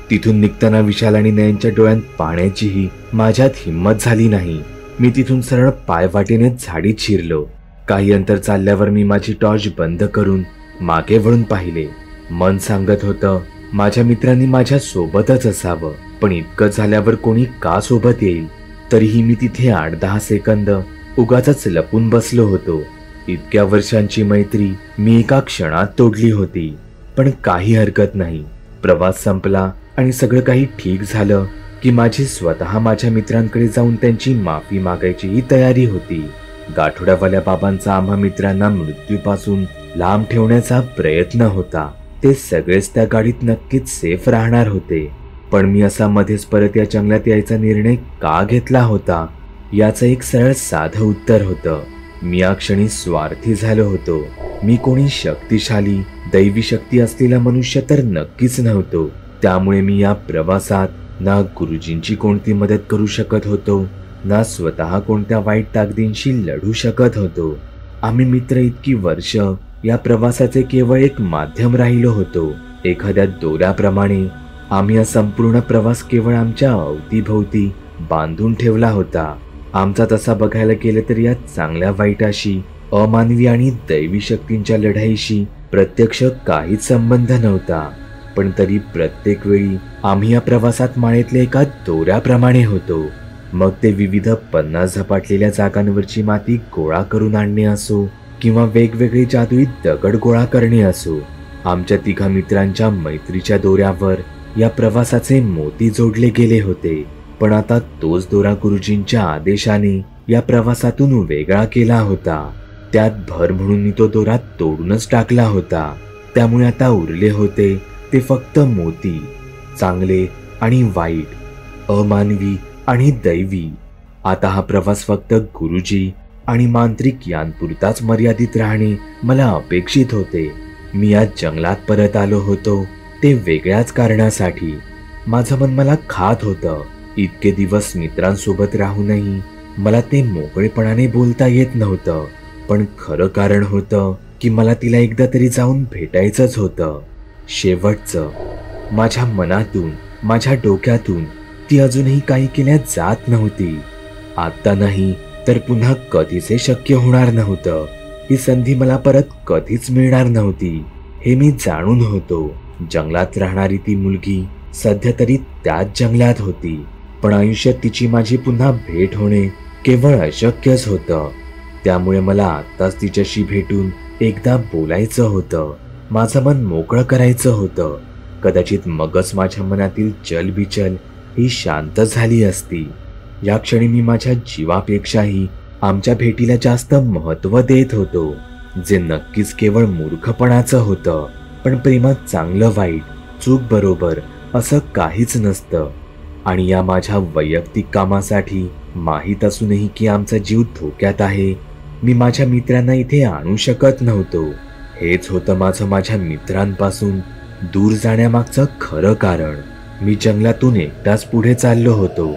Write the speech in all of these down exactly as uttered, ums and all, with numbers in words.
तिथून निघताना विशाल आणि नयनच्या डोळ्यात पाहण्याचीही माझ्यात हिंमत झाली नाही. मी तिथून सरळ पायवाटेने झाडीत शिरलो. काही अंतर चालल्यावर मी माझी टॉर्च बंद करून मागे वळून पाहिले. मन सांगत होतं माझ्या मित्रांनी माझ्या सोबतच असावं, पण इतकं झाल्यावर कोणी का सोबत येईल. तरीही मी तिथे आठ दहा सेकंद उगाचच लपून बसलो होतो. इतक्या वर्षांची मैत्री मी एका क्षणात तोडली होती. पण काही हरकत नाही. प्रवास संपला आणि सगळं काही ठीक झालं की माझी स्वतः माझ्या मित्रांकडे जाऊन त्यांची माफी मागायचीही तयारी होती. गाठोड्यावाल्या बाबांचा आम्हा मित्रांना मृत्यूपासून लांब ठेवण्याचा प्रयत्न होता. ते सगळेच त्या गाडीत नक्कीच सेफ राहणार होते. पण मी असा मध्येच परत या जंगलात यायचा निर्णय का घेतला होता याचं एक सरळ साधं उत्तर होतं. मी या क्षणी स्वार्थी झालो होतो. मी कोणी शक्तिशाली दैवी शक्ती असलेला मनुष्य तर नक्कीच नव्हतो. त्यामुळे मी या प्रवासात ना गुरुजींची कोणती मदत करू शकत होतो, ना स्वतः कोणत्या वाईट ताकदींशी लढू शकत होतो. आम्ही मित्र इतकी वर्ष या प्रवासाचे केवळ एक माध्यम राहिलो होतो. एखाद्या दोऱ्याप्रमाणे आम्ही हा संपूर्ण प्रवास केवळ आमच्या अवतीभोवती बांधून ठेवला होता. आमचा तसा बघायला गेलं तर या चांगल्या वाईटाशी, अमानवी आणि दैवी शक्तींच्या लढाईशी प्रत्यक्ष काहीच संबंध नव्हता. पण तरी प्रत्येक वेळी आम्ही या प्रवासात माळेतल्या एका दोऱ्याप्रमाणे होतो. मग ते विविध पन्नास झपाटलेल्या जागांवरची माती गोळा करून आणणे असो किंवा वेगवेगळे जादुई दगड गोळा करणे असो, आमच्या तिघा मित्रांच्या मैत्रीच्या दोऱ्यावर या प्रवासाचे मोती जोडले गेले होते. पण आता तोच दोरा गुरुजींच्या आदेशाने या प्रवासातून वेगळा केला होता. त्यात भर म्हणून मी तो दोरा तोडूनच टाकला होता. त्यामुळे आता उरले होते ते फक्त मोती, चांगले आणि वाईट, अमानवी आणि दैवी. आता हा प्रवास फक्त गुरुजी आणि मांत्रिक यांपुरताच मर्यादित राहणे मला अपेक्षित होते. मी आज जंगलात परत आलो होतो ते वेगळ्याच कारणासाठी. माझं मन मला खात होतं. इतके दिवस मित्रांसोबत राहूनही मला ते मोकळेपणाने बोलता येत नव्हतं. पण खरं कारण होतं की मला तिला एकदा तरी जाऊन भेटायचंच होतं. शेवटचं. माझ्या मनातून, माझ्या डोक्यातून ती अजूनही काही केल्या जात नव्हती. आता नाही तर पुन्हा कधीच शक्य होणार नव्हतं. ही संधी मला परत कधीच मिळणार नव्हती हे मी जाणून होतो. जंगलात राहणारी ती मुलगी सध्या तरी त्याच जंगलात होती. पण आयुष्यात तिची माझी पुन्हा भेट होणे केवळ अशक्यच होतं. त्यामुळे मला आत्ताच तिच्याशी भेटून एकदा बोलायचं होतं. माझं मन मोकळं करायचं होतं. कदाचित मगच माझ्या मनातील चलबिचल ही शांत झाली असती. या क्षणी मी माझ्या जीवापेक्षाही आमच्या भेटीला जास्त महत्त्व देत होतो, जे नक्कीच केवळ मूर्खपणाचं होतं. पण प्रेमात चांगलं वाईट, चूक बरोबर असं काहीच नसतं. आणि या माझ्या वैयक्तिक कामासाठी माहीत असूनही की आमचा जीव धोक्यात आहे, मी माझ्या मित्रांना इथे आणू शकत नव्हतो. हेच होतं माझं माझ्या मित्रांपासून दूर जाण्यामागचं खरं कारण. मी जंगलातून एकटाच पुढे चाललो होतो.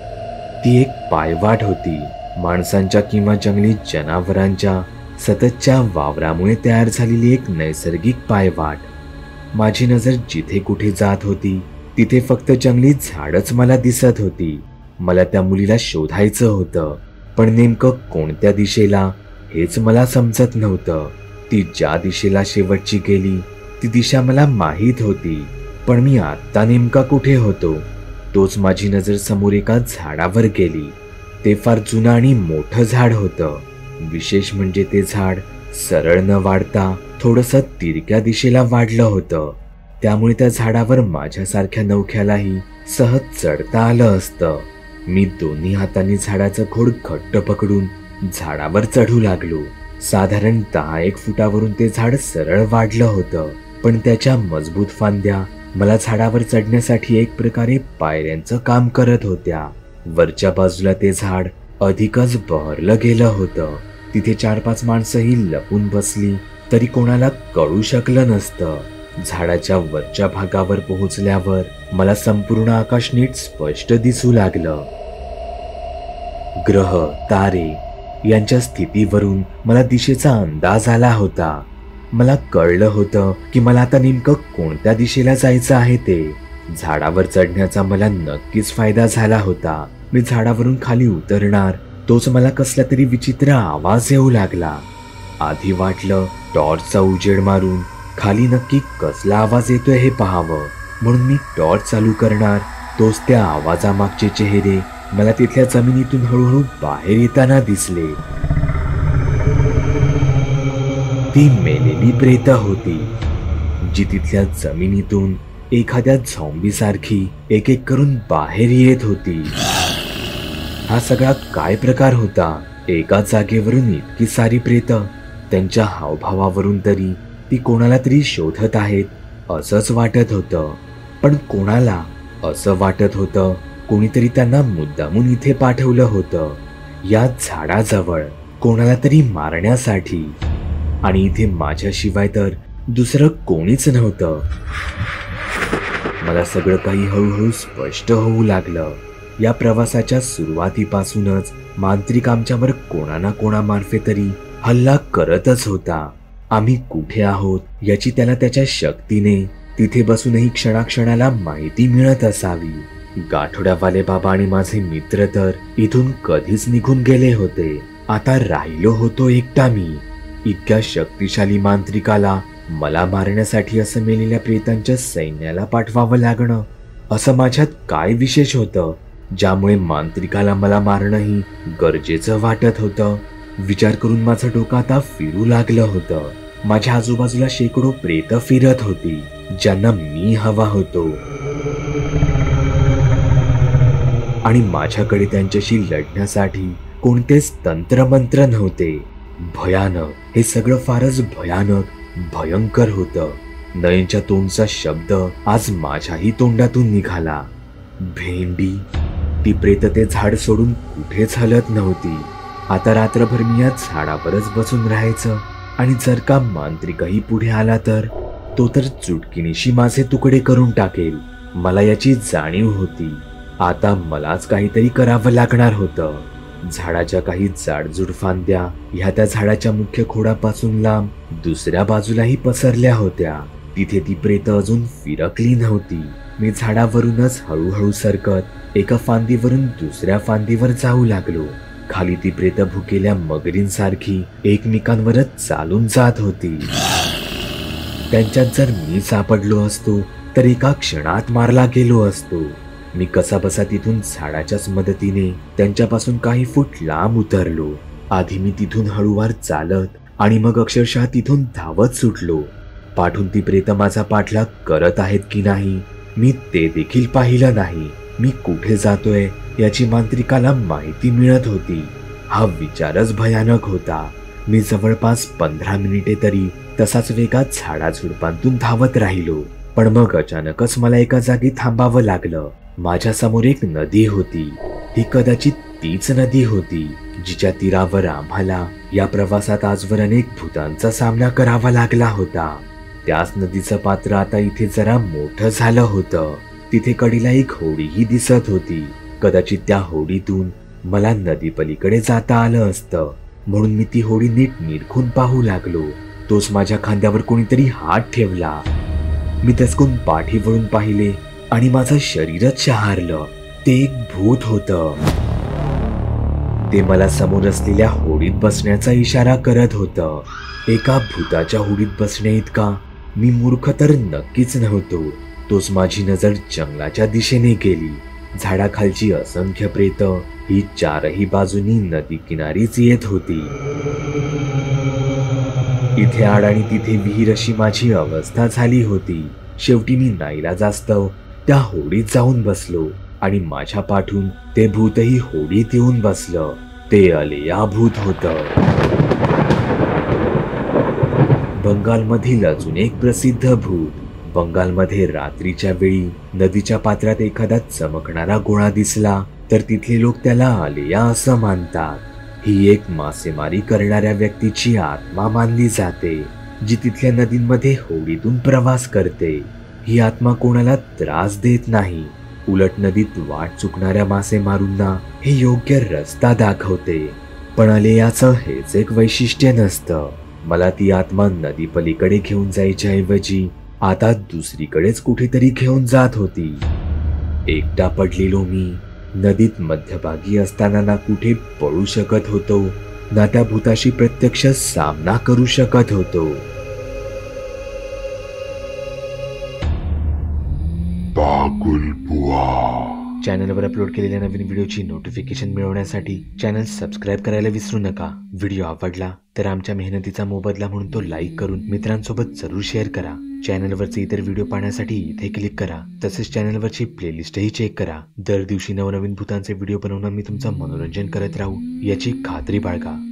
ती एक पायवाट होती. माणसांच्या किंवा जंगली जनावरांच्या सततच्या वावरामुळे तयार झालेली एक नैसर्गिक पायवाट. माझी नजर जिथे कुठे जात होती तिथे फक्त जंगली झाडच मला दिसत होती. मला त्या मुलीला शोधायचं होतं, पण नेमकं कोणत्या दिशेला हेच मला समजत नव्हतं. ती ज्या दिशेला शेवटची गेली ती दिशा मला माहीत होती, पण मी आत्ता नेमका कुठे होतो तोच. माझी नजर समोर एका झाडावर गेली. ते फार जुनं आणि मोठं झाड होतं. विशेष म्हणजे ते झाड सरळ न वाढता थोडंसं तिरक्या दिशेला वाढलं होतं. त्यामुळे त्या झाडावर माझ्यासारख्या नवख्यालाही सहज चढता आलं असतं. मी दोन्ही हातांनी झाडाचं खोड घट्ट पकडून झाडावर चढू लागलो. साधारण दहा एक फुटावरून ते झाड सरळ वाढलं होतं, पण त्याच्या मजबूत फांद्या मला झाडावर चढण्यासाठी एक प्रकारे पायऱ्यांचं काम करत होत्या. वरच्या बाजूला ते झाड अधिकच बहरलं गेलं होतं. तिथे चार पाच माणसंही लपून बसली तरी कोणाला कळू शकलं नसतं. झाडाच्या वरच्या भागावर पोहोचल्यावर मला संपूर्ण आकाश नीट स्पष्ट दिसू लागलं. ग्रह, तारे यांच्या स्थितीवरून मला दिशेचा अंदाज आला होता. मला कळलं होतं की मला आता नेमकं कोणत्या दिशेला जायचं आहे ते. झाडावर चढण्याचा मला नक्कीच फायदा झाला होता. मी झाडावरून खाली उतरणार तोच मला कसला तरी विचित्र आवाज येऊ लागला. आधी वाटलं टॉर्चचा उजेड मारून खाली नक्की कसला आवाज येतोय हे पाहावं, म्हणून मी टॉर्च चालू करणार तोच त्या आवाजामागचे चेहरे मला तिथल्या जमिनीतून हळूहळू बाहेर येताना दिसले. ती मेलेली प्रेत होती जी तिथल्या जमिनीतून एखाद्या झॉम्बी सारखी एक एक करून बाहेर येत होती. हा सगळा काय प्रकार होता? एका जागेवरून इतकी सारी प्रेत, त्यांच्या हावभावावरून तरी ती कोणाला तरी शोधत आहेत असंच वाटत होतं. पण कोणाला? असं वाटत होतं कोणीतरी त्यांना मुद्दामून इथे पाठवलं होतं, या झाडाजवळ कोणाला तरी मारण्यासाठी. आणि इथे माझ्याशिवाय तर दुसरं कोणीच नव्हतं. मला सगळं काही हळूहळू स्पष्ट होऊ लागलं. या प्रवासाच्या सुरुवातीपासूनच मांत्रिक आमच्यावर कोणा ना कोणामार्फे तरी हल्ला करतच होता. आम्ही कुठे आहोत याची त्याला त्याच्या शक्तीने तिथे बसूनही क्षणाक्षणाला माहिती मिळत असावी. गाठोड्यावाले बाबा आणि माझे मित्र तर इथून कधीच निघून गेले होते. आता राहिलो होतो एकटा मी. इतक्या शक्तिशाली मांत्रिकाला मला मारण्यासाठी असं मेलेल्या प्रेतांच्या सैन्याला पाठवावं लागणं, असं माझ्यात काय विशेष होतं ज्यामुळे मांत्रिकाला मला मारणंही गरजेचं वाटत होतं? विचार करून माझं डोकं आता फिरू लागलं होतं. माझ्या आजूबाजूला शेकडो प्रेत फिरत होती ज्यांना मी हवा होतो, आणि माझ्याकडे त्यांच्याशी लढण्यासाठी कोणतेच तंत्रमंत्र नव्हते. भयानक, हे सगळं फारच भयानक, भयंकर होतं. नयनच्या तोंडचा शब्द आज माझ्याही तोंडातून निघाला. भेंडी. ती प्रेत ते झाड सोडून कुठेच हलत नव्हती. आता रात्रभर मी या झाडावरच बसून राहायचं, आणि जर का मांत्रिकही पुढे आला तर तो तर चुटकीनिशी माझे तुकडे करून टाकेल. मला याची जाणीव होती. आता मलाच काहीतरी करावं लागणार होतं. झाडाच्या काही जाडजूड फांद्या ह्या त्या झाडाच्या मुख्य खोडापासून लांब दुसऱ्या बाजूलाही पसरल्या होत्या. तिथे ती प्रेत अजून फिरकली नव्हती. मी झाडावरूनच हळूहळू सरकत एका फांदीवरून दुसऱ्या फांदीवर जाऊ लागलो. खाली ती प्रेत भुकेल्या मगरींसारखी एकमेकांवरच चालून जात होती. त्यांच्यात जर मी सापडलो असतो तर एका क्षणात मारला गेलो असतो. मी कसाबसा तिथून झाडाच्याच मदतीने त्यांच्यापासून काही फूट लांब उतरलो. आधी मी तिथून हळूवार चालत आणि मग अक्षरशः तिथून धावत सुटलो. पाठून ती प्रेत माझा पाठलाग करत आहेत की नाही मी ते देखील पाहिलं नाही. मी कुठे जातोय याची मांत्रिकाला माहिती मिळत होती. हा विचारच भयानक होता. मी जवळपास पंधरा मिनिटे तरी तसाच वेगात झाडाझुडपांतून धावत राहिलो. पण मग अचानकच मला एका जागी थांबावं लागलं. माझ्या समोर एक नदी होती. ही कदाचित तीच नदी होती जिच्या तीरावर आम्हाला या प्रवासात आजवर अनेक भूतांचा सामना करावा लागला होता. त्याच नदीचं पात्र आता इथे जरा मोठं झालं होतं. तिथे कडीला एक होडीही दिसत होती. कदाचित त्या होडीतून मला नदी पलीकडे जाता आलं असतं, म्हणून मी ती होडी नीट निरखून पाहू लागलो. तोच माझ्या खांद्यावर कोणीतरी हात ठेवला. मी दचकून पाठी वळून पाहिले आणि माझं शरीरच शहारलं. ते एक भूत होतं. ते मला समोर असलेल्या होडीत बसण्याचा इशारा करत होतं. एका भूताच्या होडीत बसण्या इतका मी मूर्ख तर नक्कीच नव्हतो. तोच माझी नजर जंगलाच्या दिशेने गेली. झाडाखालची असंख्य प्रेत ही चारही बाजूनी नदी किनारीच येत होती. इथे आड आणि तिथे विहीर अशी माझी अवस्था झाली होती. शेवटी मी नाईलाजास्तव त्या होडीत जाऊन बसलो आणि माझ्या पाठून ते भूतही होडीत येऊन बसलं. ते अलेया भूत होतं. बंगालमधील अजून एक प्रसिद्ध भूत. बंगालमध्ये रात्रीच्या वेळी नदीच्या पात्रात एखादा चमकणारा गोळा दिसला तर तिथले लोक त्याला अलेया असं मानतात. ही एक मासेमारी करणाऱ्या व्यक्तीची आत्मा मानली जाते जी तिथल्या नदींमध्ये होडीतून प्रवास करते. ही आत्मा कोणाला त्रास देत नाही, उलट नदीत वाट चुकणाऱ्या मासेमारूंना हे योग्य रस्ता दाखवते. पण अलेयाचं हेच एक वैशिष्ट्य नसतं. मला ती आत्मा नदी पलीकडे घेऊन जायच्या ऐवजी आता दुसरीकडेच कुठेतरी घेऊन जात होती. एकटा पडलेलो मी नदीत मध्यभागी असताना ना कुठे पळू शकत होतो ना त्या भूताशी प्रत्यक्ष सामना करू शकत होतो. बागुल बुवा. चॅनलवर अपलोड केलेल्या नवीन व्हिडिओची नोटिफिकेशन मिळवण्यासाठी चॅनल सबस्क्राईब करायला विसरू नका. व्हिडिओ आवडला तर आमच्या मेहनतीचा मोबदला म्हणून तो लाईक करून मित्रांसोबत जरूर शेअर करा. चॅनलवरचे इतर व्हिडिओ पाहण्यासाठी इथे क्लिक करा. तसेच चॅनलवरची प्लेलिस्टही चेक करा. दर दिवशी नवनवीन भूतांचे व्हिडिओ बनवून मी तुमचं मनोरंजन करत राहू याची खात्री बाळगा.